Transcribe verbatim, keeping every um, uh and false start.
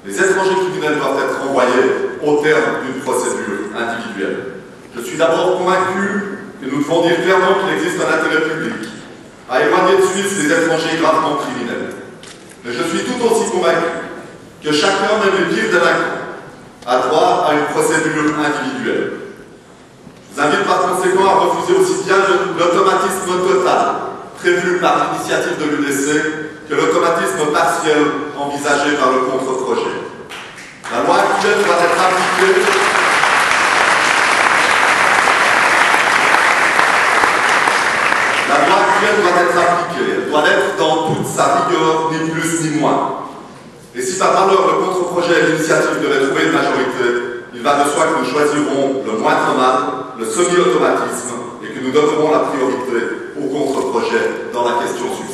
Les étrangers criminels doivent être renvoyés au terme d'une procédure individuelle. Je suis d'abord convaincu que nous devons dire clairement qu'il existe un intérêt public à éloigner de Suisse les étrangers gravement criminels. Mais je suis tout aussi convaincu que chacun, même les pires délinquants, a droit à une procédure individuelle. Je vous invite par conséquent à refuser aussi bien l'automatisme total prévu par l'initiative de l'U D C que l'automatisme partiel envisagé par le contre-projet. La loi actuelle doit être appliquée. La loi actuelle doit être appliquée. Elle doit l'être dans toute sa rigueur, ni plus ni moins. Et si par malheur le contre-projet et l'initiative devaient trouver une majorité, il va de soi que nous choisirons le moindre mal, le semi-automatisme, et que nous donnerons la priorité au contre-projet dans la question suivante.